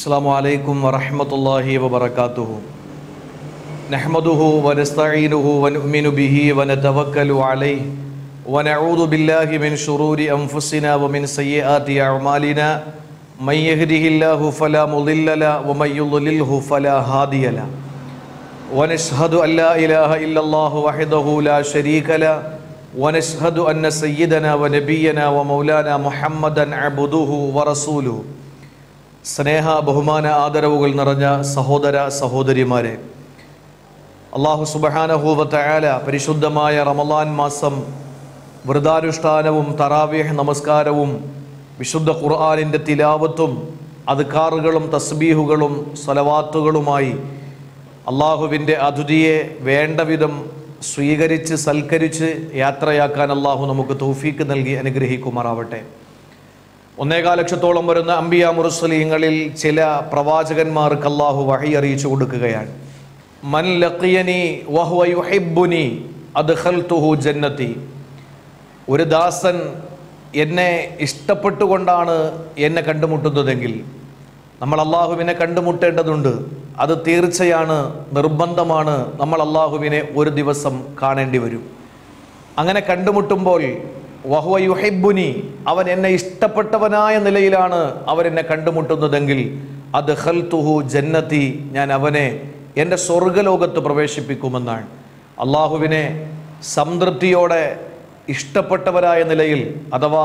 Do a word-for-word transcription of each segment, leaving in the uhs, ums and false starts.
Assalamu alaikum wa rahmatullahi wa barakatuhu. Nahmaduhu wa nasta'inuhu wa nu'minu bihi wa natawakkalu alayhi wa na'udhu billahi min shururi anfusina wa min sayyiati a'malina. Man yahdihillahu fala mudilla lahu wa man yudlilhu fala hadiya lahu. Wa nashhadu an la ilaha illallah wahdahu la sharika lahu wa nashhadu anna sayyidana wa nabiyyana wa maulana Muhammadan abduhu wa rasuluhu. സ്നേഹ ബഹുമാന ആദരവുകൾ നിറഞ്ഞ സഹോദര സഹോദരിമാരെ, അല്ലാഹു സുബ്ഹാനഹു വ തആല പരിശുദ്ധമായ റമളാൻ മാസം വ്രതാനുഷ്ഠാനവും തറാവീഹ് നമസ്കാരവും വിശുദ്ധ ഖുർആനിൻ്റെ തിലാവത്തും അദ്കാറുകളും തസ്ബീഹുകളും സ്വലവാത്തുകളുമായി അള്ളാഹുവിൻ്റെ അതിഥിയെ വേണ്ട വിധം സ്വീകരിച്ച് സൽക്കരിച്ച് യാത്രയാക്കാൻ അള്ളാഹു നമുക്ക് തൗഫീക്ക് നൽകി അനുഗ്രഹിക്കുമാറാവട്ടെ. ഒന്നേകാൽ ലക്ഷത്തോളം വരുന്ന അംബിയ മുർസലീങ്ങളിൽ ചില പ്രവാചകന്മാർക്ക് അല്ലാഹു വഹി അറിയിച്ചു കൊടുക്കുകയാണ്. മൻ ലഖിയനി വഹുവ യുഹിബ്ബുനി അദ്ഖൽതുഹു ജന്നതി. ഒരു ദാസൻ എന്നെ ഇഷ്ടപ്പെട്ടുകൊണ്ടാണ് എന്നെ കണ്ടുമുട്ടുന്നതെങ്കിൽ, നമ്മൾ അള്ളാഹുവിനെ കണ്ടുമുട്ടേണ്ടതുണ്ട്. അത് തീർച്ചയാണ്, നിർബന്ധമാണ്. നമ്മൾ അള്ളാഹുവിനെ ഒരു ദിവസം കാണേണ്ടി വരും. അങ്ങനെ കണ്ടുമുട്ടുമ്പോൾ വഹുവ യുഹിബ്ബുനി, അവൻ എന്നെ ഇഷ്ടപ്പെട്ടവനായ നിലയിലാണ് അവൻ എന്നെ കണ്ടുമുട്ടുന്നതെങ്കിൽ, അദ്ഖൽതുഹു ജന്നതി, ഞാൻ അവനെ എൻ്റെ സ്വർഗലോകത്ത് പ്രവേശിപ്പിക്കുമെന്നാണ്. അള്ളാഹുവിനെ സംതൃപ്തിയോടെ ഇഷ്ടപ്പെട്ടവരായ നിലയിൽ, അഥവാ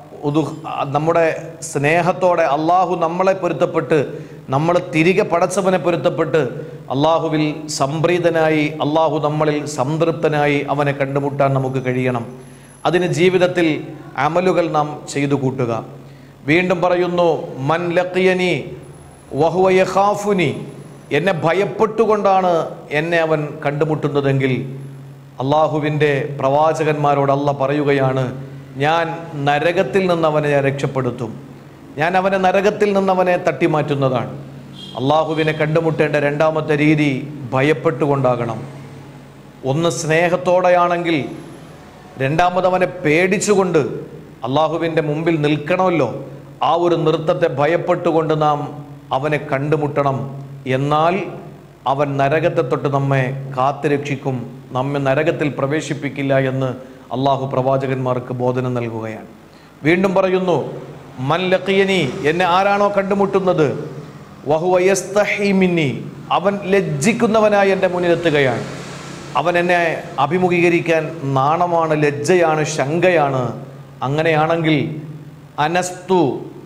നമ്മുടെ സ്നേഹത്തോടെ അള്ളാഹു നമ്മളെ പൊരുത്തപ്പെട്ട്, നമ്മൾ തിരികെ പടച്ചവനെ പൊരുത്തപ്പെട്ട് അള്ളാഹുവിൽ സംപ്രീതനായി, അള്ളാഹു നമ്മളിൽ സംതൃപ്തനായി അവനെ കണ്ടുമുട്ടാൻ നമുക്ക് കഴിയണം. അതിന് ജീവിതത്തിൽ അമലുകൾ നാം ചെയ്തു കൂട്ടുക. വീണ്ടും പറയുന്നു, മൻ ലഖിയനി വഹുവ യഖാഫുനി, എന്നെ ഭയപ്പെട്ടുകൊണ്ടാണ് എന്നെ അവൻ കണ്ടുമുട്ടുന്നതെങ്കിൽ, അള്ളാഹുവിൻ്റെ പ്രവാചകന്മാരോട് അല്ലാഹ് പറയുകയാണ്, ഞാൻ നരകത്തിൽ നിന്ന് അവനെ ഞാൻ രക്ഷപ്പെടുത്തും, ഞാൻ അവനെ നരകത്തിൽ നിന്ന് അവനെ തട്ടിമാറ്റുന്നതാണ്. അള്ളാഹുവിനെ കണ്ടുമുട്ടേണ്ട രണ്ടാമത്തെ രീതി ഭയപ്പെട്ടുകൊണ്ടാകണം. ഒന്ന് സ്നേഹത്തോടെയാണെങ്കിൽ, രണ്ടാമത് അവനെ പേടിച്ചുകൊണ്ട് അള്ളാഹുവിൻ്റെ മുമ്പിൽ നിൽക്കണമല്ലോ. ആ ഒരു നൃത്തത്തെ ഭയപ്പെട്ടുകൊണ്ട് നാം അവനെ കണ്ടുമുട്ടണം. എന്നാൽ അവൻ നരകത്തെ തൊട്ട് നമ്മെ കാത്തുരക്ഷിക്കും, നമ്മെ നരകത്തിൽ പ്രവേശിപ്പിക്കില്ല എന്ന് അള്ളാഹു പ്രവാചകന്മാർക്ക് ബോധനം നൽകുകയാണ്. വീണ്ടും പറയുന്നു, മൻ ലഖിയനി, എന്നെ ആരാണോ കണ്ടുമുട്ടുന്നത്, വഹുവ യസ്തഹി മിന്നി, അവൻ ലജ്ജിക്കുന്നവനായി എൻ്റെ മുന്നിലെത്തുകയാണ്. അവൻ എന്നെ അഭിമുഖീകരിക്കാൻ നാണമാണ്, ലജ്ജയാണ്, ശങ്കയാണ്. അങ്ങനെയാണെങ്കിൽ അനസ്തു,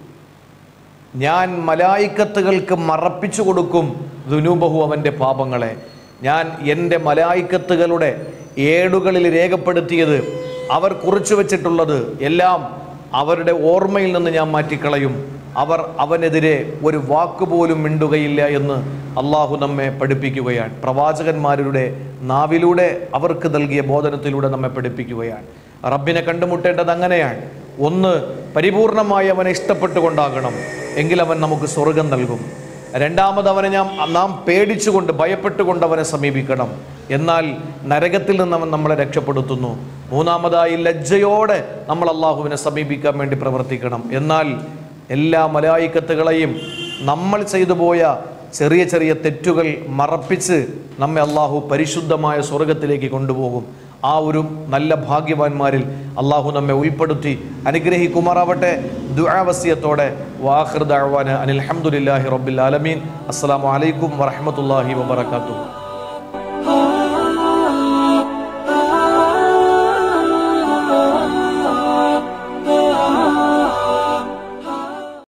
ഞാൻ മലായിക്കത്തുകൾക്ക് മറപ്പിച്ചു കൊടുക്കും ദുനൂബഹു, അവൻ്റെ പാപങ്ങളെ. ഞാൻ എൻ്റെ മലായിക്കത്തുകളുടെ ഏടുകളിൽ രേഖപ്പെടുത്തിയത്, അവർ കുറിച്ചു വച്ചിട്ടുള്ളത് എല്ലാം അവരുടെ ഓർമ്മയിൽ നിന്ന് ഞാൻ മാറ്റിക്കളയും. അവർ അവനെതിരെ ഒരു വാക്കുപോലും മിണ്ടുകയില്ല എന്ന് അള്ളാഹു നമ്മെ പഠിപ്പിക്കുകയാണ്. പ്രവാചകന്മാരുടെ നാവിലൂടെ അവർക്ക് നൽകിയ ബോധനത്തിലൂടെ നമ്മെ പഠിപ്പിക്കുകയാണ്. റബ്ബിനെ കണ്ടുമുട്ടേണ്ടത് അങ്ങനെയാണ്. ഒന്ന്, പരിപൂർണമായി അവനെ ഇഷ്ടപ്പെട്ടുകൊണ്ടാകണം, എങ്കിൽ അവൻ നമുക്ക് സ്വർഗം നൽകും. രണ്ടാമത്, അവനെ ഞാൻ നാം പേടിച്ചുകൊണ്ട് ഭയപ്പെട്ടുകൊണ്ട് അവനെ സമീപിക്കണം, എന്നാൽ നരകത്തിൽ നിന്ന് അവൻ നമ്മളെ രക്ഷപ്പെടുത്തുന്നു. മൂന്നാമതായി, ലജ്ജയോടെ നമ്മൾ അള്ളാഹുവിനെ സമീപിക്കാൻ വേണ്ടി പ്രവർത്തിക്കണം. എന്നാൽ എല്ലാ മലായിക്കത്തുകളെയും നമ്മൾ ചെയ്തു പോയ ചെറിയ ചെറിയ തെറ്റുകൾ മറപ്പിച്ച് നമ്മെ അള്ളാഹു പരിശുദ്ധമായ സ്വർഗത്തിലേക്ക് കൊണ്ടുപോകും. ആ ഒരു നല്ല ഭാഗ്യവാന്മാരിൽ അള്ളാഹു നമ്മെ ഉൾപ്പെടുത്തി അനുഗ്രഹിക്കുമാറാവട്ടെ. ദുആ വസിയത്തോടെ വാഖിർ ദഅവാന അനിൽ ഹംദുലില്ലാഹി റബ്ബിൽ ആലമീൻ. അസ്സലാമു അലൈക്കും വറഹ്മത്തുള്ളാഹി വബറകാതുഹു.